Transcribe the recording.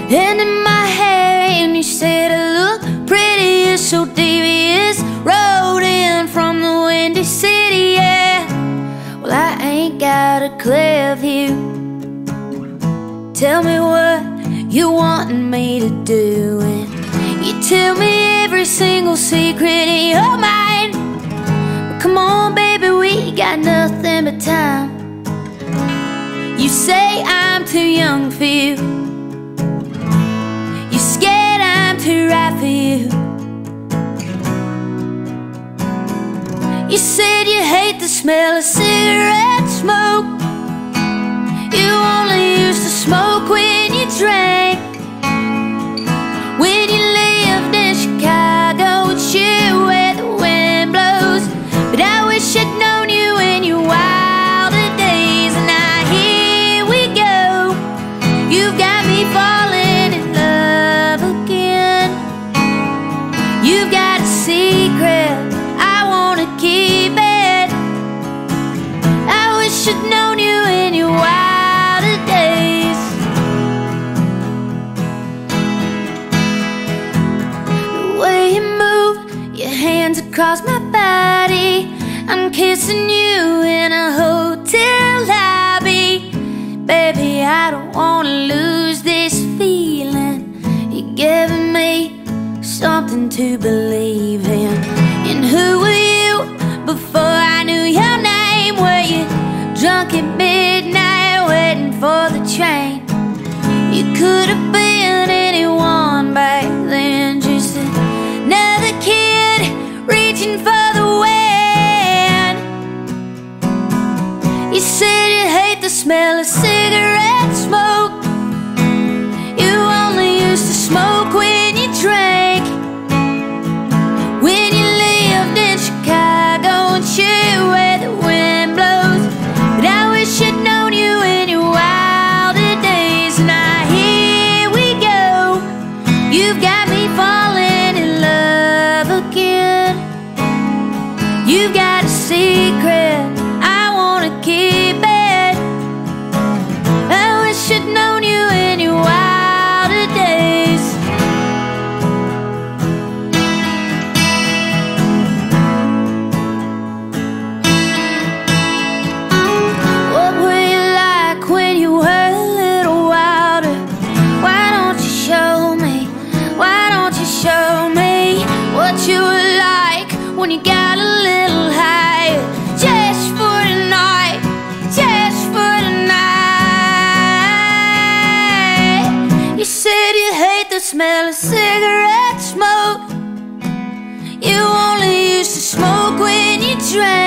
and in my hair, and you said I look pretty, you're so devious. Rode in from the Windy City, yeah. Well, I ain't got a clear view. Tell me what you wantin' me to do, and you tell me every single secret in your mind. But come on, baby, we got nothing but time. You say I'm too young for you, you're scared I'm too right for you. You said you hate the smell of cigarette smoke. You only used to smoke when you drank. When you lived in Chicago, it's you where the wind blows. But I wish I'd known you in your wilder days. And now here we go, you've got me falling in love again. You've got a secret, I wanna keep it. I wish I'd known you in your wilder days. The way you move your hands across my body, I'm kissing you in a hotel lobby. Baby, I don't wanna lose this feeling. You're giving me something to believe in. And who were you before I knew your name? Were you drunk at midnight waiting for the train? You could have been anyone back then, just another kid reaching for the wind. You said you hate the smell of cigarette smoke. You only used to smoke when you drank. When you lived in Chicago, it's you where the wind blows. But I wish I'd known you in your wilder days. Now here we go, you've got me falling in love again. You've got a secret, I wanna keep it. I wish I'd known you in your wilder days. What were you like when you were a little wilder? Why don't you show me? Why don't you show me what you were like when you got a little higher? Just for tonight, just for tonight. You said you hate the smell of cigarette smoke. You only used to smoke when you drank.